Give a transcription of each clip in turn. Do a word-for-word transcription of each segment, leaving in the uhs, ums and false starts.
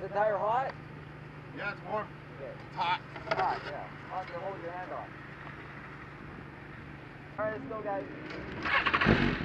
the tire hot? Yeah, it's warm. Okay. It's hot. It's hot, yeah. Hot to hold your hand on. Alright, let's go, guys.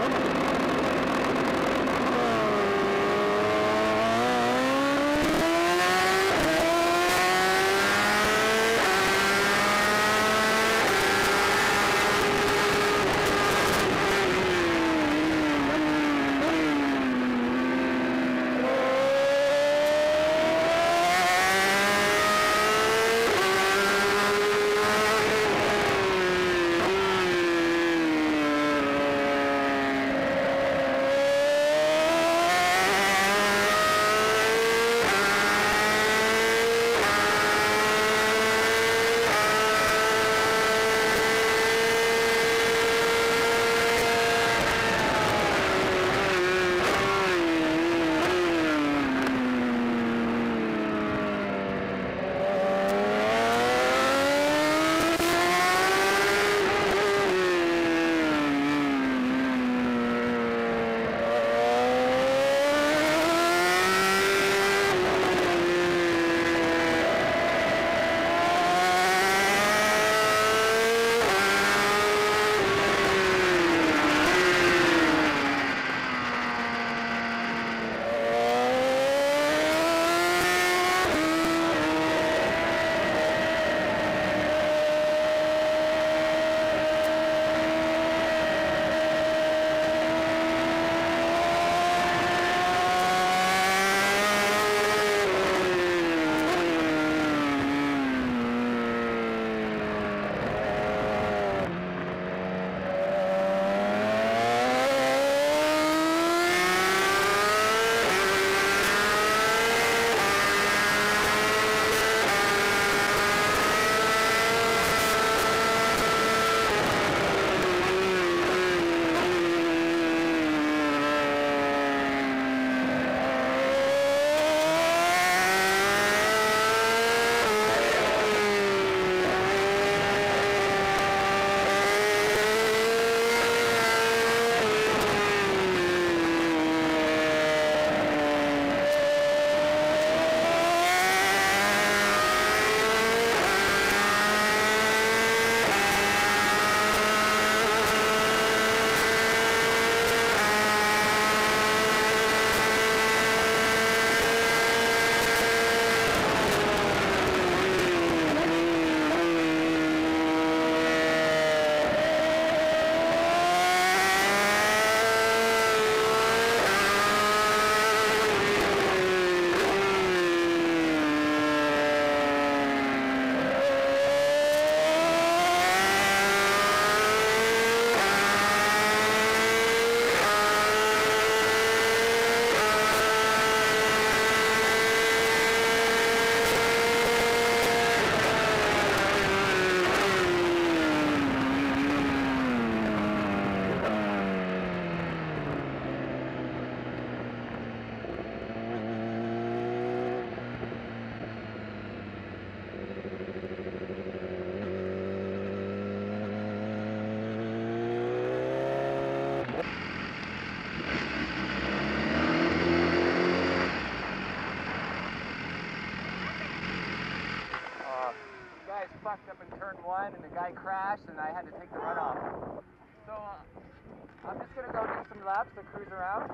fucked up in turn one and the guy crashed and I had to take the runoff. So uh, I'm just going to go do some laps to cruise around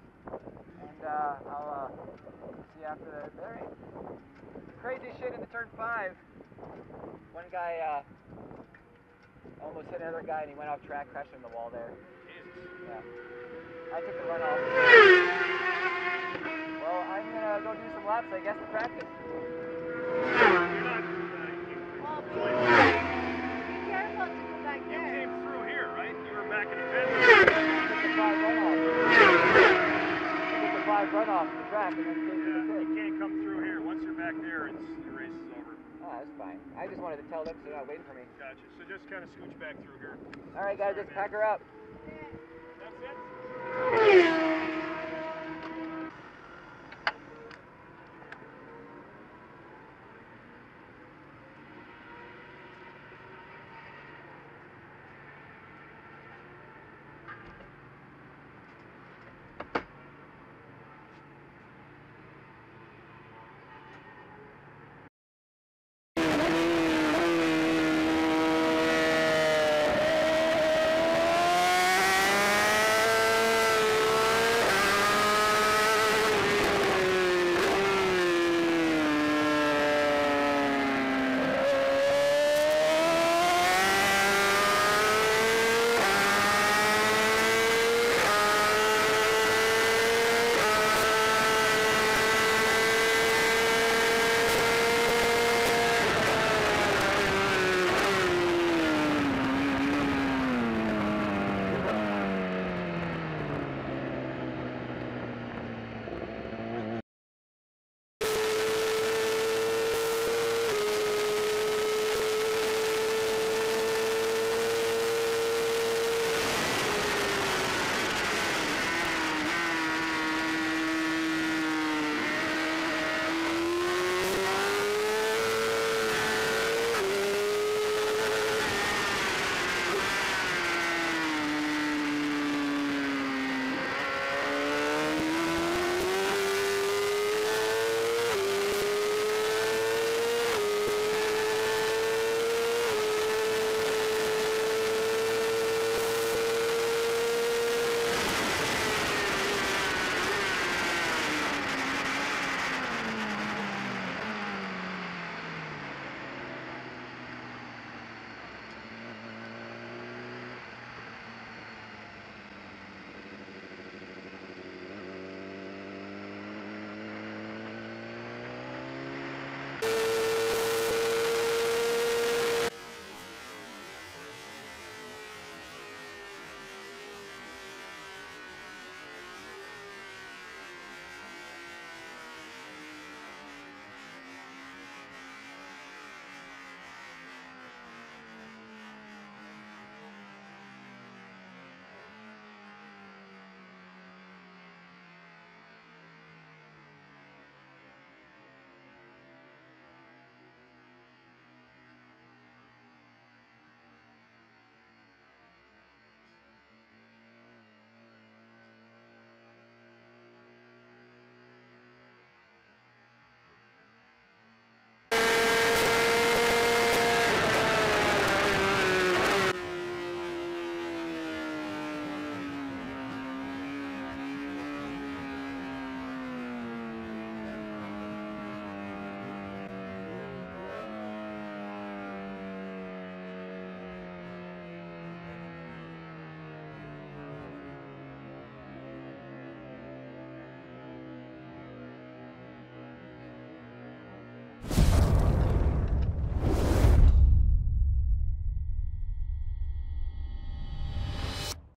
and uh, I'll uh, see you after the very crazy shit in the turn five. One guy uh, almost hit another guy and he went off track, crashed in the wall there. Jesus. Yeah. I took the runoff. Well, I'm going to go do some laps, I guess, to practice. Be careful to go back there. You came through here, right? You were back in the fence. Took the five runoff. Took the five runoff the track and then came to the pit. You can't come through here. Once you're back there, it's the race is over. Oh, that's fine. I just wanted to tell them so they're not waiting for me. Gotcha. So just kind of scooch back through here. All right, guys, let's pack her up.